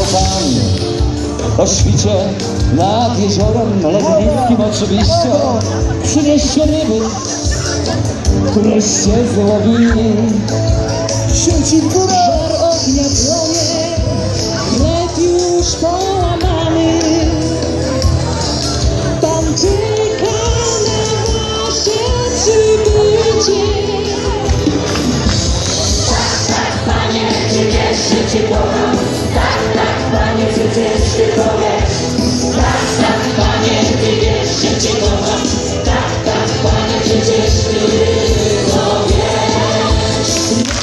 Pan o świcie nad jeziorem legnickim oczywiście przynieście ryby, któreście złowili. Sieci w górę! Żar ognia płonie, chleb już połamany. Pan czeka na wasze przybycie. Tak, Panie, Ty wiesz, że Cię kocham. Tak, Panie, przecież Ty to wiesz. Tak, Panie, Ty wiesz, że Cię kocham. Tak, Panie, przecież Ty to wiesz.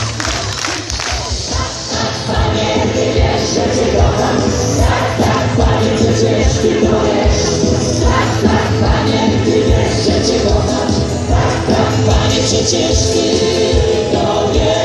Tak, Panie, Ty wiesz, że Cię kocham. Tak, Panie, przecież Ty to wiesz. Tak, Panie, Ty wiesz, że Cię kocham. Tak, Panie, przecież Ty to wiesz.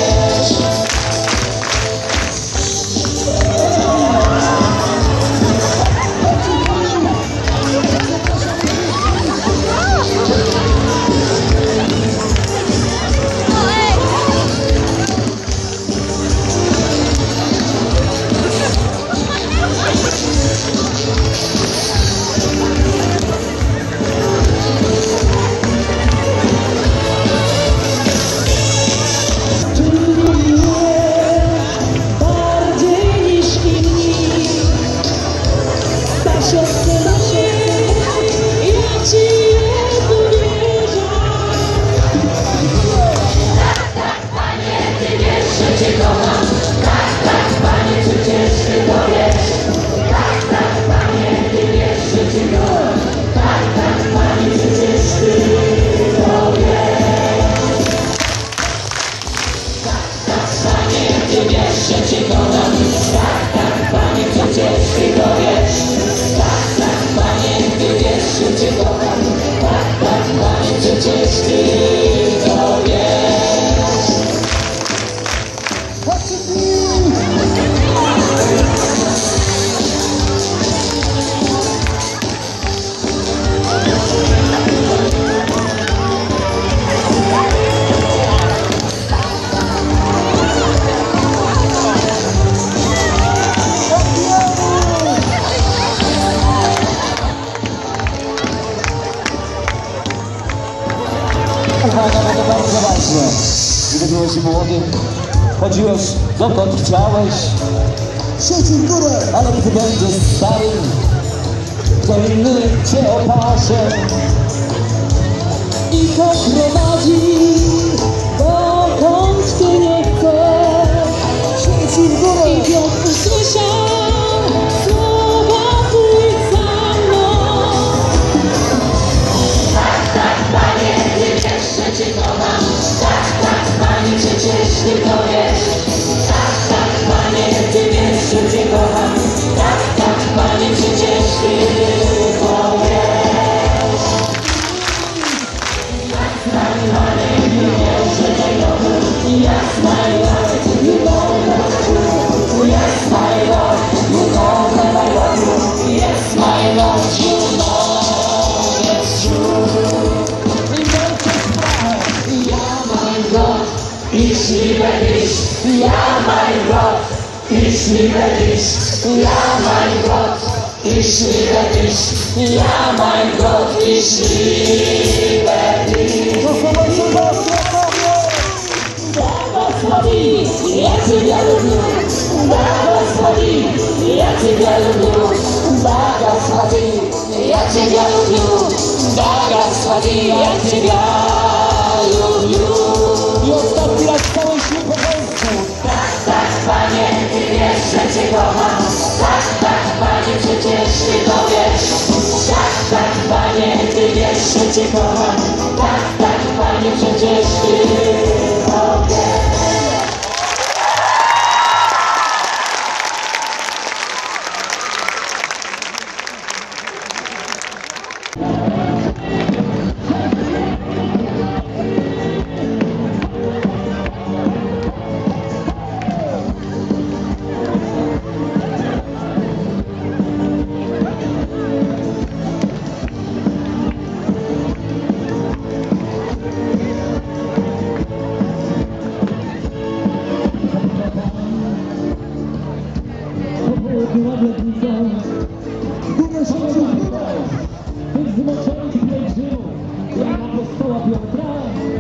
Uwaga, bo to bardzo ważne. Gdy byłeś młody, chodziłeś dokąd chciałeś. Sieci w górę! Ale gdy będziesz stary, to inny cię opasze I poprowadzi dokąd ty nie chcesz. Sieci w górę! I Piotr usłyszał słowa pójdź za mną. Tak, Panie, Ty wiesz, że Cię kocham. Tak, Panie, przecież Ty to wiesz. Tak, Panie, Ty wiesz, że Cię kocham. Tak, Panie, przecież Ty to wiesz. Tak, Panie, Ty wiesz, że Cię kocham. Yes, my Lord, you know that I do. Yes, my Lord, you know that I love you. Yes, my Lord, you know it's true. Ich liebe dich, ja mein Gott, ich liebe dich, ja mein Gott, ich liebe dich, ja mein Gott, ich liebe dich. Błogosławi, ja Ciebie lubię, błogosławi, ja Ciebie lubię, błogosławi, ja Ciebie lubię, błogosławi, ja Ciebie lubię. i ostatni raz całej siły po polsku. Tak, Panie, Ty wiesz, że Cię kocham. Tak, Panie, przecież Ty to wiesz. Tak, Panie, Ty wiesz, że Cię kocham. Tak, Panie, przecież Ty to wiesz. była blednicą. W górę, szybciej, w górę! Tych zmoczonych pielgrzymów, jak apostoła Piotra.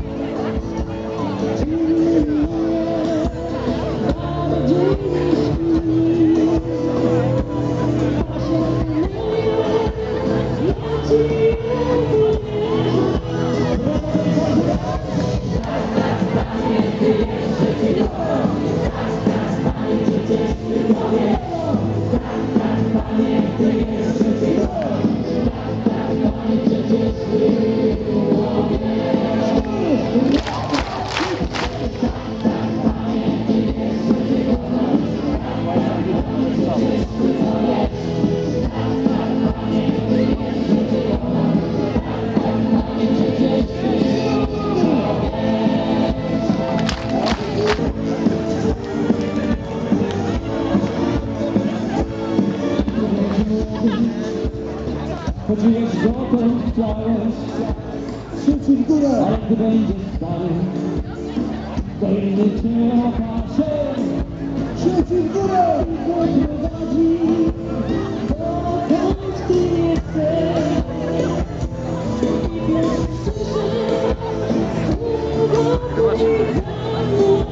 Chodziłeś dokąd chciałeś, Szybciej w górę! ale gdy będziesz stary, to inny cię okaże. Szybciej w górę! Prowadzi, dokąd ty nie chcesz. I pierwszy słyszę słowa Twoje za mną.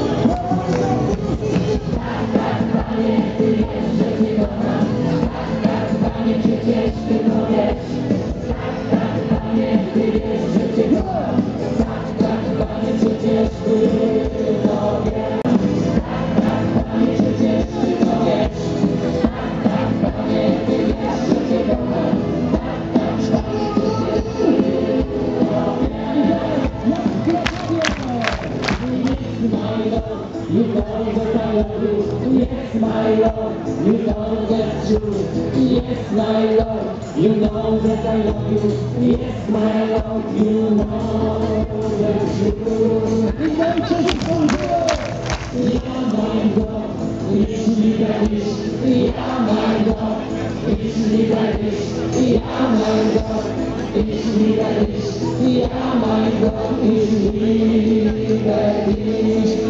Panie, Ty wiesz, że Cię kocham. Panie, przecież Ty to wiesz. Panie, Ty wiesz, że Cię kocham. Panie, przecież Ty to wiesz. Panie, przecież Ty to wiesz. Panie, Ty wiesz, że Cię kocham. You know that I love you, yes my love, you know that's true, yes my love, you know that I love you, yes my love, you know that's true. Ja mojego, jeśli będziesz, ja mojego, jeśli będziesz, ja mojego, jeśli będziesz, ja mojego, jeśli będziesz.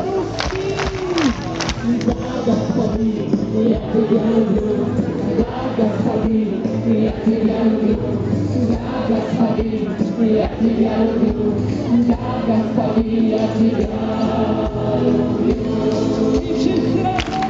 Ja Ciebie lubię, ja Gospodin, ja Ciebie lubię, ja Gospodin, ja Ciebie lubię, ja Gospodin, ja Ciebie lubię. I wszyscy razem!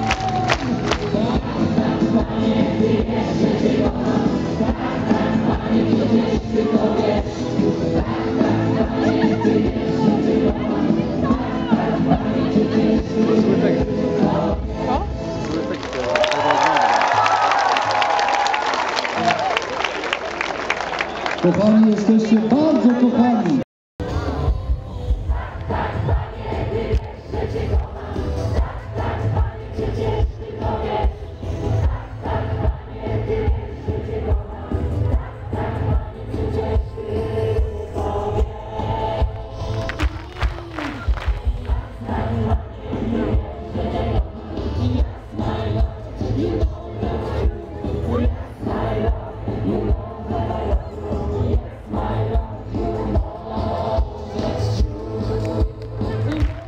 Panie, Ty wiesz, że Cię kocham, Panie, przecież Ty to wiesz, Panie, Ty wiesz, że Cię kocham, Panie, przecież Ty to wiesz. Kochani, jesteście bardzo kochani!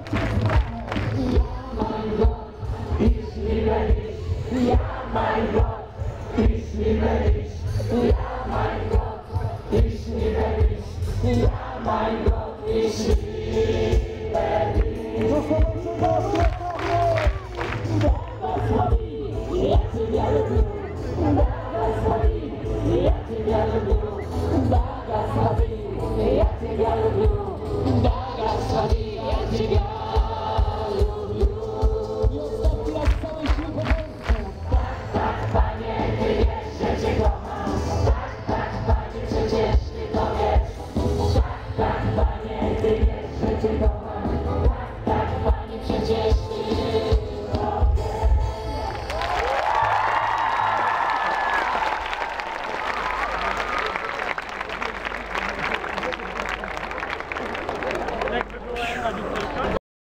Yeah, my God.